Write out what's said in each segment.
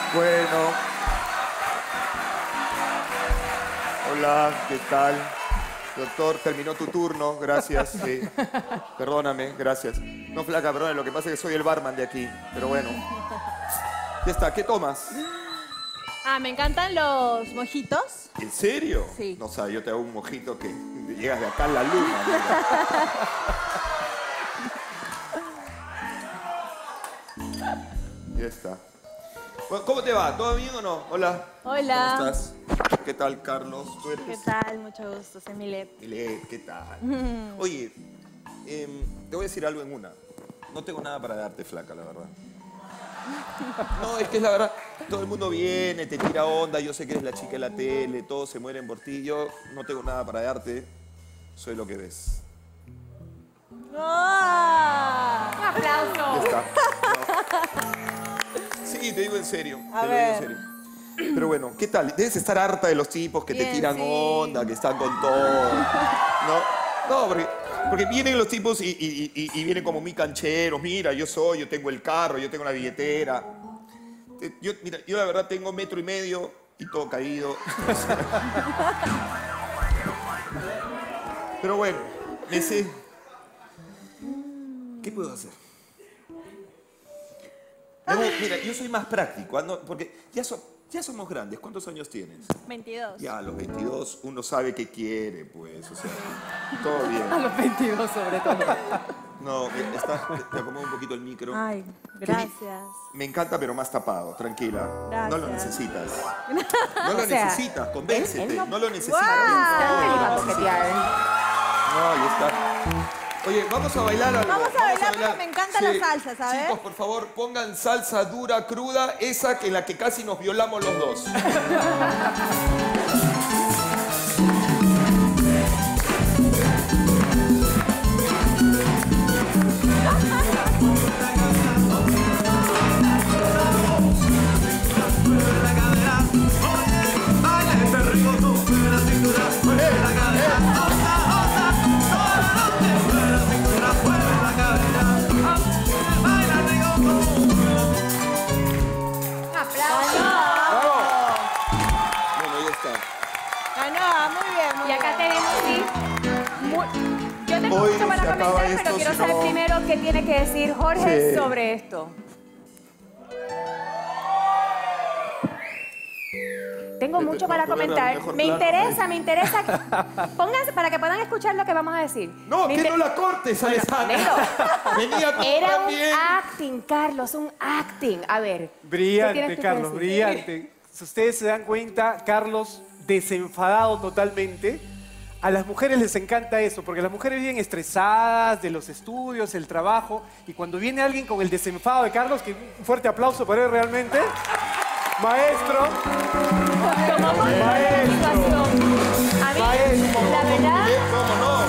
Bueno. Hola, ¿qué tal? Doctor, terminó tu turno, gracias. Sí. Perdóname, gracias. No, flaca, perdóname, lo que pasa es que soy el barman de aquí, pero bueno. Ya está, ¿qué tomas? Me encantan los mojitos. ¿En serio? Sí. No sabes, yo te hago un mojito que llegas de acá a la luna. Mira. Ya está. Bueno, ¿cómo te va? ¿Todo bien o no? Hola. Hola. ¿Cómo estás? ¿Qué tal, Carlos? ¿Tú eres? ¿Qué tal? Mucho gusto, soy Milet. Milet, ¿qué tal? Oye, te voy a decir algo en una. No tengo nada para darte, flaca, la verdad. No, es que es la verdad. Todo el mundo viene, te tira onda. Yo sé que eres la chica de la tele, todos se mueren por ti. Yo no tengo nada para darte. Soy lo que ves. ¡Ah! Un aplauso. Ya está. No. Sí, te digo en serio. A Te lo digo en ver. serio. Pero bueno, ¿qué tal? Debes estar harta de los tipos que te Bien, tiran sí. onda, que están con todo. No, porque vienen los tipos y vienen como muy cancheros. Mira, yo tengo el carro, yo tengo la billetera. Mira, yo la verdad tengo 1,5 metros y todo caído. Pero bueno, ¿qué puedo hacer? Mira, yo soy más práctico, porque ya somos grandes. ¿Cuántos años tienes? 22. Ya a los 22 uno sabe qué quiere, pues, o sea, todo bien. A los 22 sobre todo. No, te acomodo un poquito el micro. Ay, gracias. Me encanta, pero más tapado, tranquila. Gracias. No lo necesitas. No lo O sea, necesitas, convéncete. él no- no lo necesitas. Instante No, para lo coquetear. No, ahí está. Oye, vamos a bailar algo. Vamos a bailar porque me encanta la salsa, ¿sabes? Chicos, por favor, pongan salsa dura, cruda, esa en la que casi nos violamos los dos. Un aplauso. Bueno, ya está. Ganó, muy bien, muy Y acá bien. tenemos, sí. Yo tengo Hoy mucho para se acaba comentar, esto, pero quiero si saber no- primero qué tiene que decir Jorge Sí. sobre esto. Tengo mucho para Mejor comentar. mejor Me plano. interesa. Pónganse para que puedan escuchar lo que vamos a decir. No, Me que inter- no la cortes, Alessandra. Negro. Venía tú Era un también. acting, Carlos, un acting. A ver. ¿qué Brillante, tienes tú que Carlos, decir? brillante. Si ustedes se dan cuenta, Carlos, desenfadado totalmente. A las mujeres les encanta eso, porque las mujeres viven estresadas de los estudios, el trabajo, y cuando viene alguien con el desenfado de Carlos, que un fuerte aplauso para él realmente. Maestro, Tomó control de la situación. A mí, Maestro. la verdad, ¿Cómo no?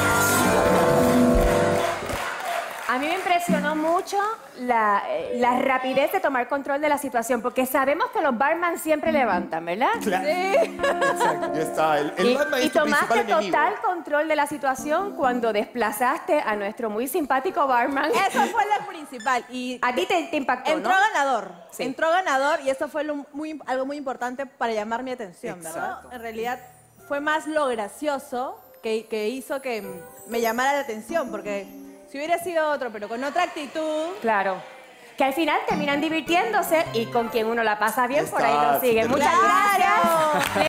a mí me impresionó mucho la rapidez de tomar control de la situación, porque sabemos que los barman siempre levantan, ¿verdad? Claro. Exacto, ya está. El barman Y es tu tomaste principal enemigo. total control de la situación cuando desplazaste a nuestro muy simpático barman. Eso fue lo principal. Y A ti te impactó, entró ¿no? ganador. Sí. Entró ganador y eso fue algo muy importante para llamar mi atención, ¿verdad? Exacto. En realidad fue más lo gracioso que hizo que me llamara la atención, porque si hubiera sido otro, pero con otra actitud... Claro. Que al final terminan divirtiéndose y con quien uno la pasa bien, por ahí Está, lo siguen. sí, Muchas ¡Claro! gracias.